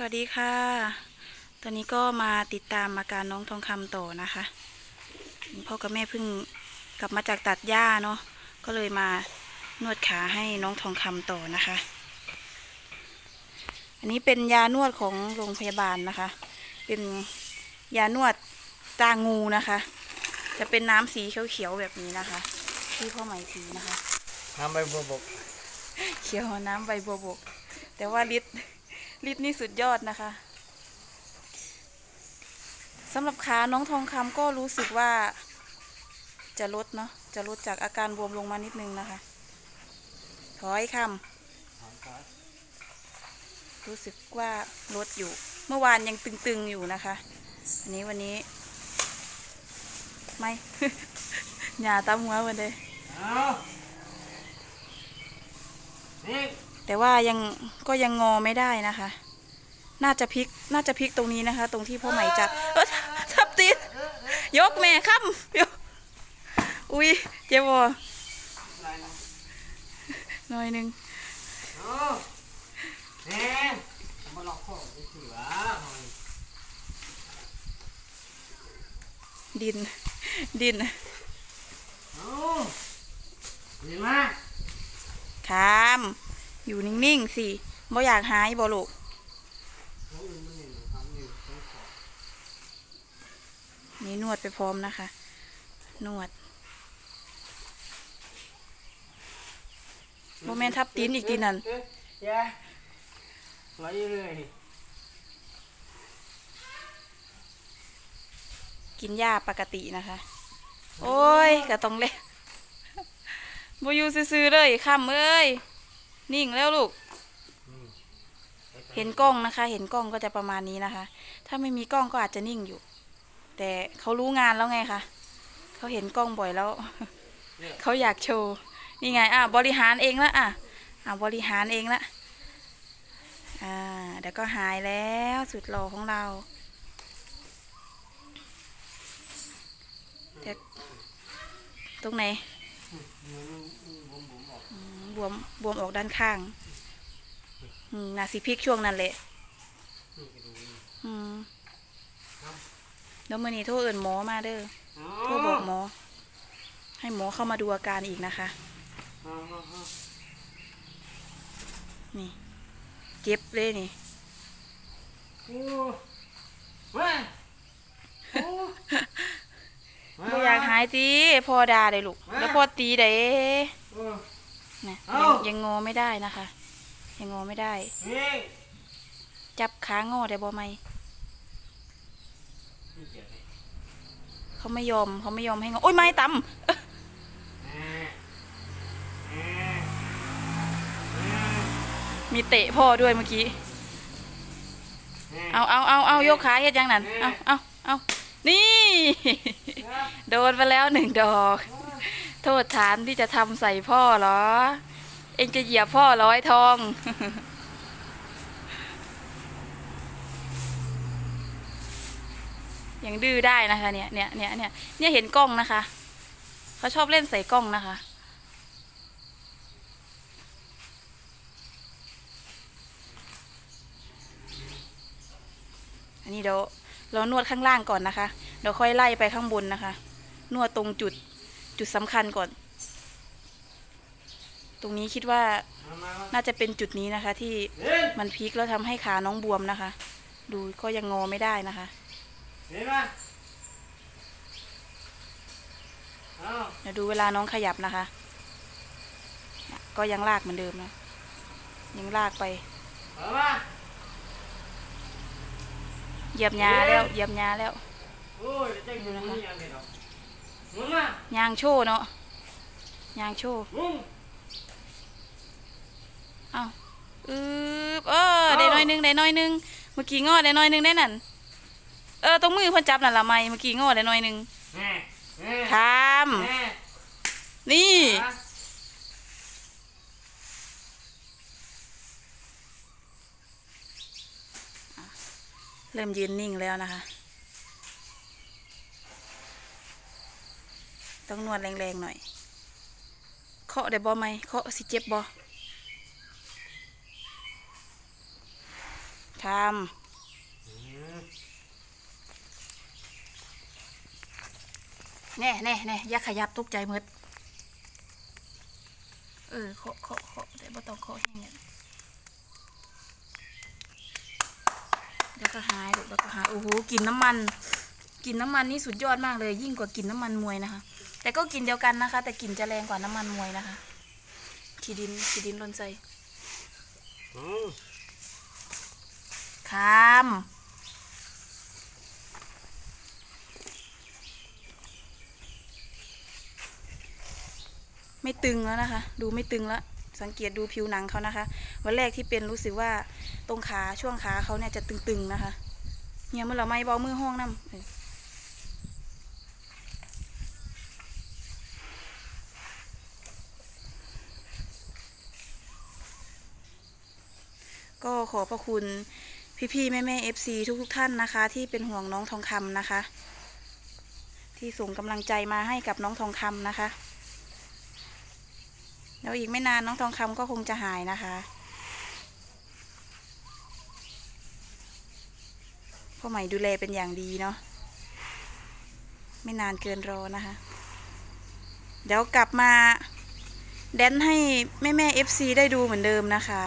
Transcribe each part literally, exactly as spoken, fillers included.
วัสดีค่ะตอนนี้ก็มาติดตามอาการน้องทองคำต่อนะคะพ่อกับแม่เพิ่งกลับมาจากตัดหญ้าเนาะก็เลยมานวดขาให้น้องทองคำต่อนะคะอันนี้เป็นยานวดของโรงพยาบาลนะคะเป็นยานวดตางูนะคะจะเป็นน้ำสีเขียวๆแบบนี้นะคะที่พ่อไหมสีนะคะน้ำใบบัวบกเขียวน้ำใบบัวบกแต่ว่าฤทธิ์ฤทธิ์นี่สุดยอดนะคะสำหรับขาน้องทองคำก็รู้สึกว่าจะลดเนาะจะลดจากอาการบวมลงมานิดนึงนะคะถอยคำรู้สึกว่าลดอยู่เมื่อวานยังตึงๆอยู่นะคะอันนี้วันนี้ไม่ หย่าตามหัววันเลยแต่ว่ายังก็ยังงอไม่ได้นะคะน่าจะพลิกน่าจะพลิกตรงนี้นะคะตรงที่พ่อใหม่จับเออทับตีนยกแม่ค่ำยกอุ้ยเจ็บบ่หน่อยหนึ่งดินดินคามอยู่นิ่งๆสิบ่อยากหายบ่ลูกนี่นวดไปพร้อมนะคะนวดโมเมนทับตีนอีกทีนั่นกินหญ้าปกตินะคะโอ้ยก็ต้องเล่นบอยู่ซื่อๆเลยค่ำเอ้ยนิ่งแล้วลูกเห็นกล้องนะคะเห็นกล้องก็จะประมาณนี้นะคะถ้าไม่มีกล้องก็อาจจะนิ่งอยู่แต่เขารู้งานแล้วไงคะเขาเห็นกล้องบ่อยแล้ว เขาอยากโชว์นี่ไงอ่ะบริหารเองละอ่ะอ่ะบริหารเองละอ่าเดี๋ยวก็หายแล้วสุดหล่อของเราแต่ตรงไหนบวมบวมออกด้านข้างนาสิพิกช่วงนั้นเลยแล้วมื่อนี้โทรเอิญหมอมาเด้อโทรบอกหมอให้หมอเข้ามาดูอาการอีกนะคะนี่เจ็บเลยนี่ไม่อยากหายตีพอดาเลยลูกแล้วพอตีได้นะยังยังงอไม่ได้นะคะยังงอไม่ได้จับขางอได้บ่ไหมเขาไม่ยอมเขาไม่ยอมให้งอโอ้ยไม้ต่ำมีเตะพ่อด้วยเมื่อกี้เอาเอาเอาเอายกขาเฮ็ดยังนั่นเอาเอาเอานี่โดนไปแล้วหนึ่งดอกโทษฐานที่จะทำใส่พ่อเหรอเอ็งจะเหยียบพ่อร้อยทองยังดื้อได้นะคะเนี่ยเนี่ยเนี่ยเนี่ยเนี่ยเห็นกล้องนะคะเขาชอบเล่นใส่กล้องนะคะอันนี้เดี๋ยวเรานวดข้างล่างก่อนนะคะเดี๋ยวค่อยไล่ไปข้างบนนะคะนวดตรงจุดจุดสำคัญก่อนตรงนี้คิดว่าน่าจะเป็นจุดนี้นะคะที่มันพลิกแล้วทำให้ขาน้องบวมนะคะดูก็ยังงอไม่ได้นะคะเดี๋ยวดูเวลาน้องขยับนะคะก็ยังลากเหมือนเดิมนะยังลากไปเหยียบหญ้าแล้วเหยียบหญ้าแล้วดูนะคะยางโชว์เนาะยางโชว์เอาอืบเออได้น้อยนึงได้น้อยนึงเมื่อกี้งอได้น้อยนึงได้นั่นเออตรงมือเพิ่นจับนั่นละไม่เมื่อกี้งอได้น้อยนึงทำนี่เริ่มยืนนิ่งแล้วนะคะต้องนวดแรงๆหน่อยเคาะได้บ่ไหมเคาะสิเจ็บบ่คำแน่แน่แน่อย่าขยับตกใจมืดเออเคาะเคาะเคาะแต่บ่ต้องเคาะแห้งเนี่ยเดี๋ยวก็หายเดี๋ยวก็หายโอ้โหกลิ่นน้ำมันกลิ่นน้ำมันนี่สุดยอดมากเลยยิ่งกว่ากลิ่นน้ำมันมวยนะคะแต่ก็กลิ่นเดียวกันนะคะแต่กลิ่นจะแรงกว่าน้ำมันมวยนะคะขี้ดินขี้ดินลนใจคามไม่ตึงแล้วนะคะดูไม่ตึงแล้วสังเกตดูผิวหนังเขานะคะวันแรกที่เป็นรู้สึกว่าตรงขาช่วงขาเขาเนี่ยจะตึงๆนะคะเนี่ยเมื่อเราไม่เบามือห้องน้ำก็ขอพระคุณพี่ๆแม่ๆเอฟซีทุกๆท่านนะคะที่เป็นห่วงน้องทองคำนะคะที่ส่งกำลังใจมาให้กับน้องทองคำนะคะแล้วอีกไม่นานน้องทองคำก็คงจะหายนะคะพ่อใหม่ดูแลเป็นอย่างดีเนาะไม่นานเกินรอนะคะเดี๋ยวกลับมาแดนให้แม่แม่เอฟซีได้ดูเหมือนเดิมนะคะ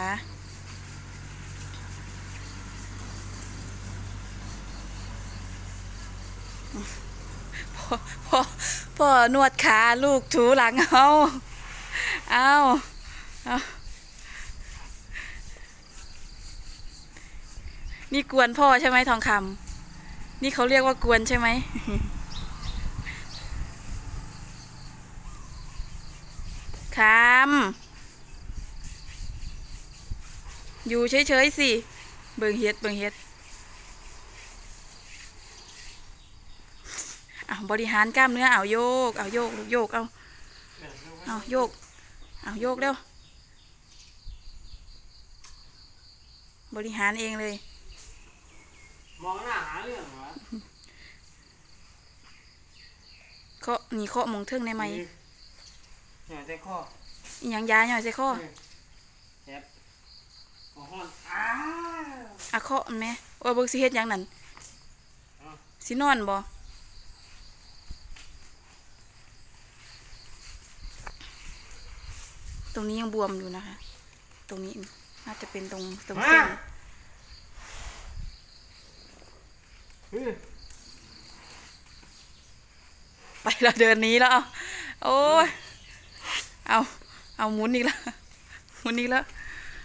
พ่อพ่อพ่อนวดขาลูกถูหลังเอาเอาเอานี่กวนพ่อใช่ไหมทองคำนี่เขาเรียกว่ากวนใช่ไหมคำอยู่เฉยๆสิเบิ่งเฮ็ดเบิ่งเฮ็ดเอาบริหารกล้ามเนื้อเอาโยกเอาโยกโยกเอาเอาโยกเอาโยกเร็วบริหารเองเลยมองหน้าหาเรื่องเหรอเคาะนี่เคาะมองเทิงได้ไหมหน่อยใจข้อยังยาหน่อยใจข้อแอบหัวห้อนอ้าอะเคาะไหมโอ้เบิกสิเฮ็ดยังนั่นสินอนบ่ตรงนี้ยังบวมอยู่นะคะตรงนี้น่าจะเป็นตรงตรงเส้นไปเราเดินนี้แล้วเอาโอ้ยเอาเอาหมุนอีกแล้วหมุนอีกแล้ว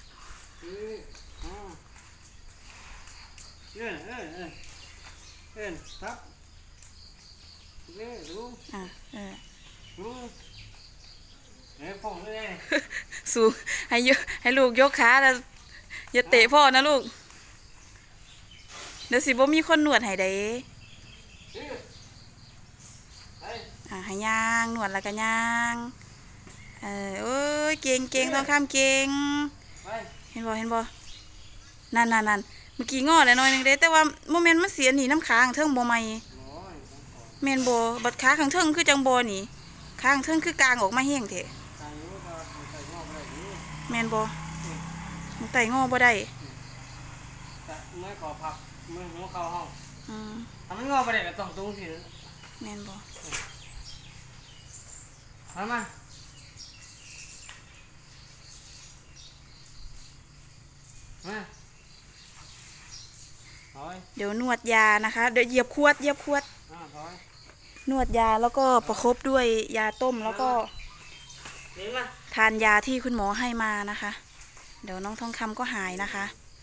เออเออเออเออครับเออดูอ่ะเออดูเอ้ยพ่อเลยสูงให้ยกให้ลูกยกขาแล้วอย่าเตะพ่อนะลูกเดี๋ยวสิบ่มีคนหนวดให้ได้อ่ะให้ย่างหนวดแล้วก็ย่างเออโอ้ยเก่งเก่งต้องข้ามเก่งเห็นบ่เห็นบ่นั่นนั่นนั่นเมื่อกี้งอเลยหน่อยนึงเด้แต่ว่าโมเมนต์มันเสียหนีน้ำค้างเทิงบ่ใหม่เมนบ่บัดขาข้างเทิงคือจังบ่หนีข้างเทิงคือกลางออกมาแห้งเถอะแมนบ่มันไต่งอบ่ได้เมื่อขอพักเมื่อหัวเข้าห้องอืมทำมันงอไปได้ก็ต้องตรงสิแมนบ่มามามาเดี๋ยวนวดยานะคะเดี๋ยวเหยียบขวดเหยียบขวดนวดยาแล้วก็ประคบด้วยยาต้มแล้วก็ทานยาที่คุณหมอให้มานะคะเดี๋ยวน้องทองคำก็หายนะคะ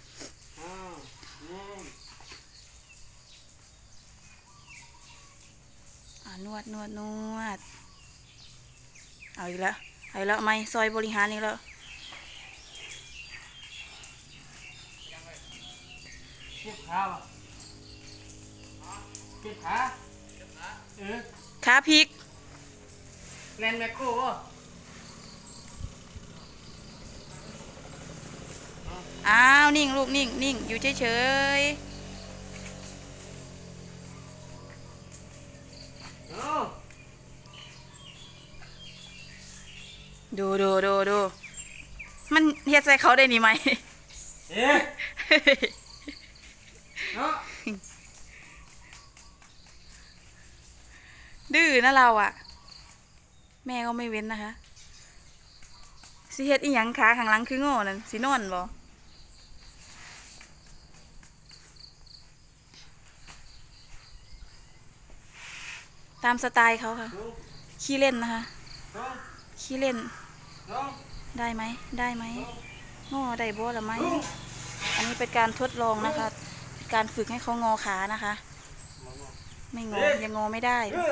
นวดนวดนวดเอาอีกแล้วเอาอีกแล้วไม่ซอยบริหารอีกแล้วเก็บขาเก็บขาเออขาพลิกแลนแมคโครอ้าวนิ่งลูกนิ่งนิ่งอยู่เฉยๆดูดูดูดูมันเฮ็ดใส่เขาได้นี่ไหมเอ๊ะเนาะดื้อนะเราอ่ะ แม่ก็ไม่เว้นนะคะสิเฮ็ดอีหยังขาข้างหลังคือโง่นั่นสินอนบ่ตามสไตล์เขาค่ะลุงขี้เล่นนะคะลุงขี้เล่นลุงได้ไหมได้ไหมลุงงอได้บ่ละไหมลุงอันนี้เป็นการทดลองนะคะการฝึกให้เขางอขานะคะ ไม่งอยังงอไม่ได้เออ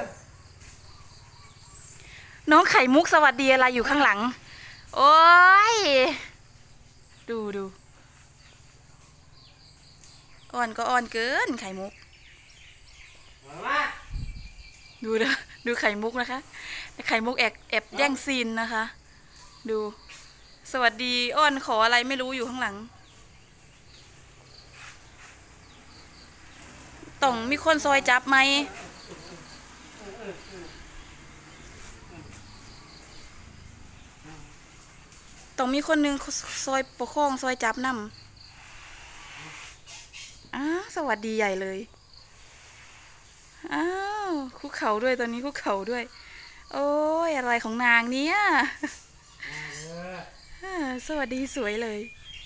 น้องไข่มุกสวัสดีอะไรอยู่ข้างหลัง โอ้ยดูดูอ่อนก็อ่อนเกินไข่มุกมามาดูนะดูไข่มุกนะคะไข่มุกแอบแอบแย่งซีนนะคะ ดู สวัสดีอ้อนขออะไรไม่รู้อยู่ข้างหลังต้องมีคนซอยจับไหมต้องมีคนหนึงซอยปกครองซอยจับนำอ้าวสวัสดีใหญ่เลยอ้าวคุกเข่าด้วยตอนนี้คุกเข่าด้วย โอ้ยอะไรของนางเนี่ยอ่าสวัสดีสวยเลย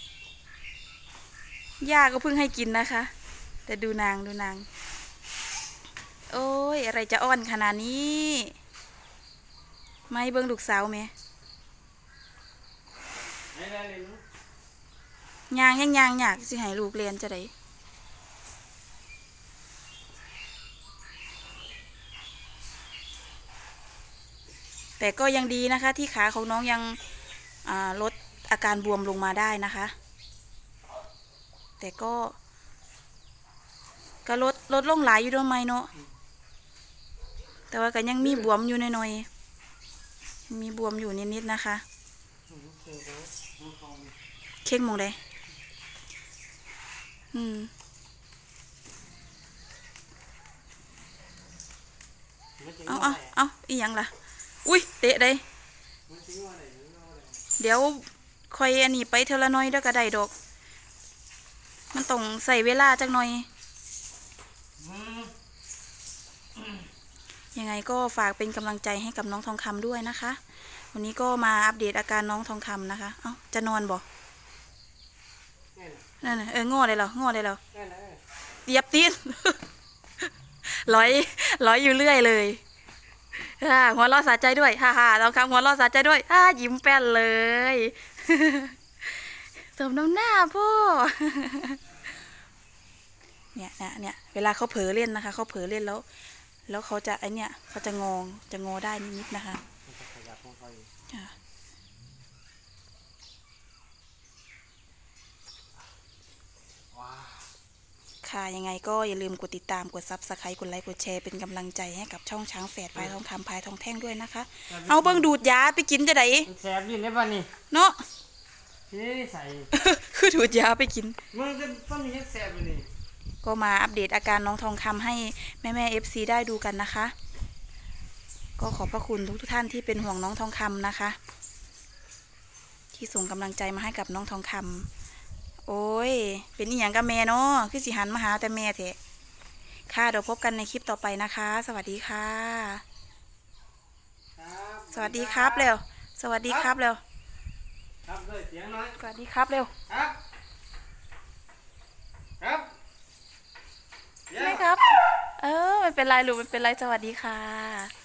ย่าก็เพิ่งให้กินนะคะ แต่ดูนางดูนางโอ้ยอะไรจะอ้อนขนาดนี้ไม่เบิ่งลูกสาวไหมไหนได้เลยลุงยางยังยางอยากสิให้ลูกเรียนจะได้แต่ก็ยังดีนะคะ ที่ขาของน้องยังลดอาการบวมลงมาได้นะคะ แต่ก็ก็ลดลดลงหลายอยู่ด้วยไหมเนาะแต่ว่าก็ยังมีบวมอยู่หน่อยๆมีบวมอยู่นิดๆนะคะเข่งมองได้อืมเอาเอาเอาอีหยังล่ะอุ้ยเตะได้เดี๋ยวคอยอันนี้ไปเทละน้อยแล้วก็ได้ดอกมันต้องใส่เวลาจักหน่อยยังไงก็ฝากเป็นกำลังใจให้กับน้องทองคำด้วยนะคะวันนี้ก็มาอัปเดตอาการน้องทองคำนะคะเอ้าจะนอนบ่นั่นน่ะเอองอเลยเหรองอเลยเหรอเตียบตีน ร้อยร้อยอยู่เรื่อยเลยฮ่าหัวเราะสะใจด้วยฮ่าฮ่าทองคำหัวเราะสะใจด้วยฮ่ายิ้มแป้นเลยสมน้ำหน้าพ่อ เนี่ยเนี่ยเนี่ยเวลาเขาเผลอเล่นนะคะเขาเผลอเล่นแล้วแล้วเขาจะไอเนี่ยเขาจะงงจะงอได้นิดๆนะคะค่ะยังไงก็อย่าลืมกดติดตามกดซับสไครต์กดไลค์กดแชร์เป็นกำลังใจให้กับช่องช้างแฝดพายทองคำพายทองแท่งด้วยนะคะเอาเบิ้งดูดยาไปกินจะไหนแสบยินได้ป่ะนี่เนาะนี่ใส่คือดูดยาไปกินมึงจะต้องมีแสบอยู่นี่ก็มาอัปเดตอาการน้องทองคำให้แม่แม่เอฟซีได้ดูกันนะคะก็ขอบพระคุณทุกทุกท่านที่เป็นห่วงน้องทองคำนะคะที่ส่งกำลังใจมาให้กับน้องทองคำโอ้ยเป็นอีหยังกับแม่เนาะคือสิหันมาหาแต่แม่เถอะค่ะเดี๋ยวพบกันในคลิปต่อไปนะคะ สวัสดีค่ะสวัสดีครับเร็วสวัสดีครับเร็วครับเลยเสียงน้อยสวัสดีครับเร็วครับครับใช่ครับเออไม่เป็นไรลูกไม่เป็นไรสวัสดีค่ะ